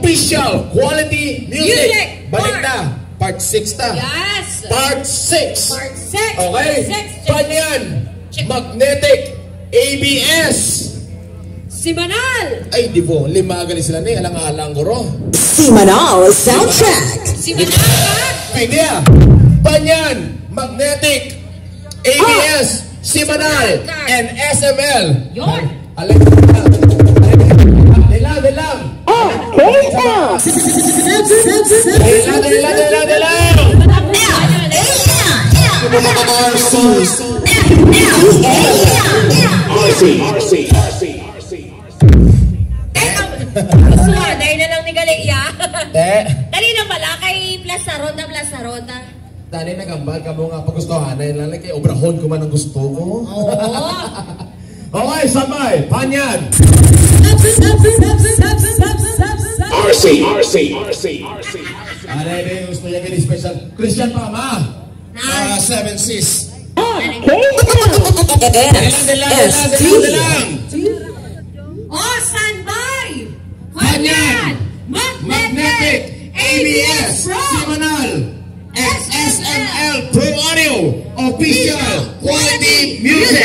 Official Quality Music. Balik na. Part 6 na. Yes. Part 6. Part 6. Okay. Fanyan. Mgnetech. ABS. Seamanal. Ay, di po. Lima gali sila ni. Alang-alang ko ro. Seamanal Soundtrack. Seamanal. Pwede. Fanyan. Mgnetech. ABS. Seamanal. And SML. Yon. Alam. Dilang. Okay, now. Dilang. RC. Suwa, dahil na lang ni Galia. Dali na pala kay Plaza Roda. Dali na gambal ka mo nga pagustuhan. Nalang kay obrahon ko man ang gusto ko. Oo. Okay, sabay. Fanyan. RC. Ano yung gusto niya gini special? Christian pa, ma. 7 Cs. Dilang. Oh, standby! Fanyan. Mgnetech. ABS. Seamanal. SML Pro Audio. Official Quality Music.